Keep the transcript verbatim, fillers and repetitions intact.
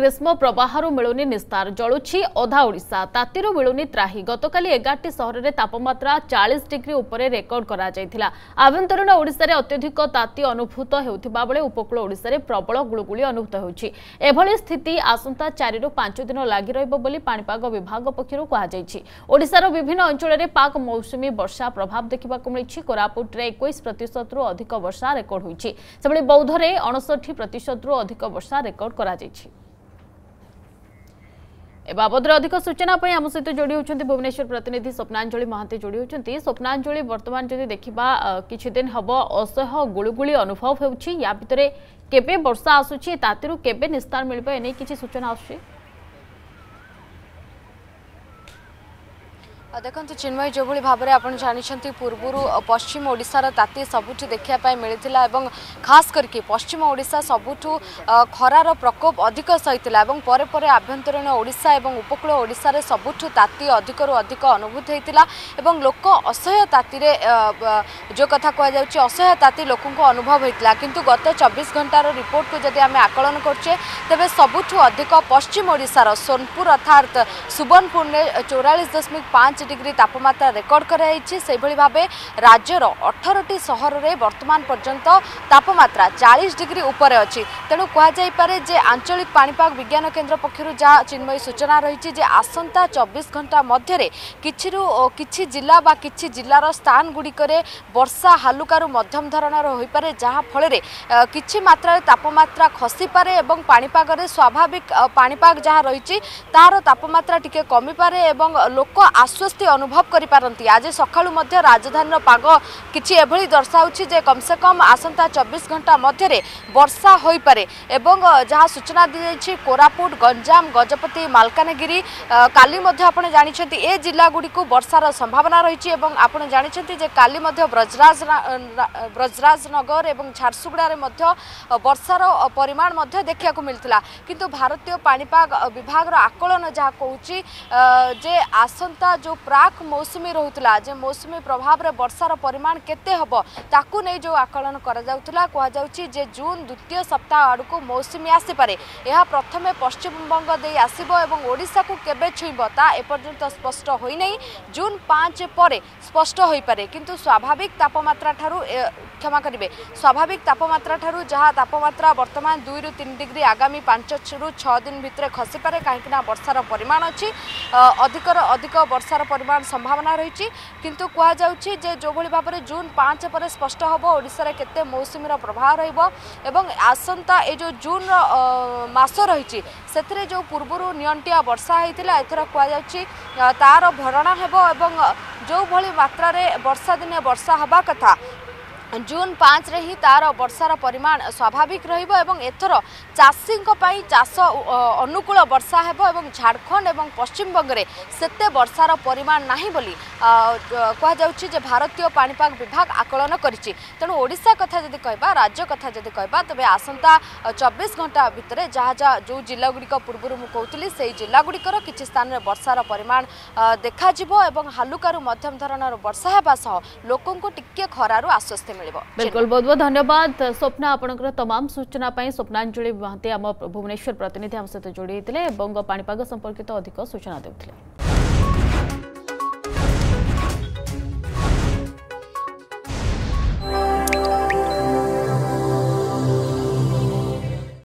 ग्रीष्म प्रवाहर मिलुनी निस्तार जलुछि अधा ओडिशा तातीर मिलुनी त्राही गतकाली एगारटी सहर में तापमात्रा चालीस डिग्री उपरे रेकर्ड करा जायथिला। आभ्यंतरीण ओडिशा रे अत्यधिक ताती अनुभूत हेउथिबा बेले उपकूल ओडिशा रे प्रबल गुळुगुळी अनुभूत होउछि। एभली स्थिति आसंता चार रु पांच दिन लागि रहइबो बोली पाणीपाग विभाग पक्षरु कहा जायछि। ओडिशार विभिन्न अंचल में पाक मौसुमी वर्षा प्रभाव देखिबाकु मिलिछि। कोरापुट रे इक्कीस प्रतिशत रु अधिक वर्षा रेकर्ड होइछि। सेबळे बौद्ध रे उनसठ प्रतिशत रु अधिक वर्षा रेकर्ड करा जायछि। ए बाबद अधिक सूचना आम सहित जोड़ी होती भुवनेश्वर प्रतिनिधि स्वप्नांजलि महांती जोड़ी होती। स्वप्नांजलि वर्तमान जदि देखा किछि दिन हम असह्य गुळुगुळी अनुभव होउछि या भितरे केबे वर्षा आसुछि तातिरु केबे निस्तार मिलबो एने किछि सूचना आसुछि? देखो चिन्मय जो भाव में आप जानते पूर्वर पश्चिम ओडिशार ताती सबुठ देखापी मिलता और खास करके पश्चिम ओडिशा सबुठ खरार प्रकोप अधिक सहीला और पर आभ्यंतरीण ओडिशा और उपकूल ओडिशा सबुठ ताती अधिक अधिक अनुभूत होता और लोक असह्य ताती जो कथा कहुच्छे असह्य ताती लोक अनुभव होता। किंतु गत चौबीस घंटार रिपोर्ट को जब आम आकलन करें तेज सबुठ अधिक पश्चिम ओडिशार सोनपुर अर्थात सुवर्णपुर में चौरालीस दशमिक पांच डिग्री तापमात्रा रेकर्ड कराई भाव राज्यर अठारह टी सहर में वर्तमान पर्यंत तापमात्रा चालीस डिग्री उपर अच्छी। तेणु कहुपे जे आंचलिक पाणीपाग विज्ञान केन्द्र पक्षर जहाँ चिन्मयी सूचना रही आसंता चौबीस घंटा मध्य किछि जिला बा किछि जिलार स्थान गुड़िक वर्षा हालुकारु मध्यम धरणर हो पारे जहाँ फल किछि मात्रा तापमात्रा खसी पारे एवं पाणीपाग स्वाभाविक पाणीपाग जहाँ रही तार तापमात्रा टिके कमी पारे एवं लोक आश्वस्त अनुभव करि पारंती। आज सकाळु मध्य राजधानी पाग किछि एभली दर्शाउछि जे कम से कम आसंता चौबीस घंटा मध्य वर्षा होई पारे एवं जहाँ सूचना दी जाइछि कोरापुट गंजाम गजपति मालकानगिरी काली मध्य आपण जानिछंती ए जिल्ला गुडी को वर्षार संभावना रहिछि एवं आपण जानिछंती जे काली मध्य ब्रजराज ब्रजराज नगर एवं झारसुगुड़ा रे मध्य वर्षार परिमाण मध्य देखिया को मिलथिला। किंतु भारतीय पाणीपाग विभाग रो आकलन जहाँ कहूछि जे आसंता जो प्राक मौसुमी रोला जे मौसुमी प्रभाव रे वर्षार परिमाण केते हबो ताकू नै जो आकलन करा जाउतला कहा जाउची जे जून द्वितीय सप्ताह आडको मौसुमी आसी पारे। यह प्रथमे पश्चिम बंग दे आसीबो एवं ओडिशा को केबे छुइबो ता एपर्यंत स्पष्ट होई नै। जून पाँच परे स्पष्ट होई पारे किंतु स्वाभाविक तापमात्रा ठारू क्षमा करिवे स्वाभाविक तापमात्रा ठारू जहाँ तापमात्रा वर्तमान दुई रु तीन डिग्री आगामी पांच रु छह दिन भितर खसी पारे कहीं वर्षार परिमाण अच्छी अधिकर अधिक वर्षार परिमाण संभावना रही। किंतु कह जाउछि जे जो भली भाबरे जून पाँच पर स्पष्ट हम ओडिशा रे केते मौसुमीर प्रभाव रहिबो एवं आसंता ए जो जून मास रही से जो पूर्वर नियंटिया वर्षा होता एथर कह जाउछि तार भरणा हेबो एवं जो भली मात्रा रे वर्षा दिने वर्षा हवा कथा जून पाँच रे ही तार वर्षार परिमाण स्वाभाविक रहिबो एवं एथर चाषी चाष अनुकूल वर्षा हेबो एवं झारखंड एवं पश्चिम बंग रे सेते वर्षार परिमाण नाही बोली कह जाउछि जे भारतीय पाणीपाग विभाग आकलन करिछि। तेणु ओडिशा कथा जदि कहबा राज्य कथा जदि कहबा तबे आसंता चौबीस घंटा भितर जहाँ जहाँ जो जिला गुड़िक पूर्व मु कहूली से जिला गुड़िकर किछि स्थान में वर्षार परिमाण देखा जिवो एवं हालुकारु मध्यम धरणर वर्षा हेबा सह लोकंको टिके खरारु आश्वस्ति। बिल्कुल बहुत बहुत धन्यवाद स्वप्ना आपनकर तमाम सूचना पाई। स्वप्नांजलि महांती आम भुवनेश्वर प्रतिनिधि आम सहित जोड़ी होते पाणीपाग संपर्कित अधिक सूचना देउथिले।